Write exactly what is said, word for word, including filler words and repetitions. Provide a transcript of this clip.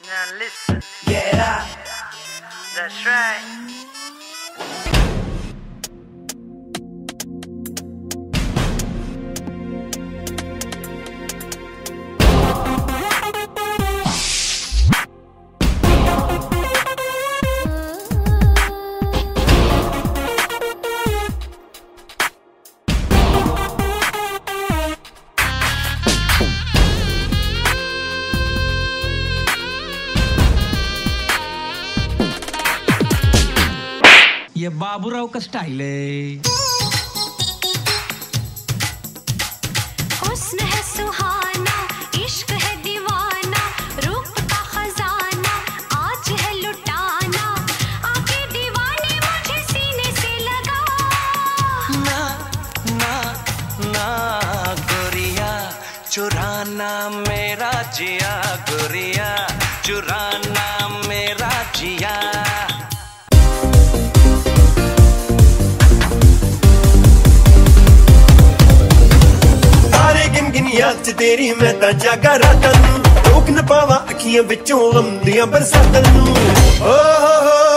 Now listen. Get up. That's right. ये बाबूराव का style है। हुस्न है सुहाना, इश्क है दीवाना, रूप का खजाना आज है लुटाना, आके दीवाने मुझे सीने से लगा। ना ना ना गोरिया चुराना मेरा जिया, गोरिया चुराना मेरा जिया। याद च तेरी मैं तां जागा रातां नूं, रोक न पावां अखियां विचों आउंदियां बरसातां नूं। ओ हो हो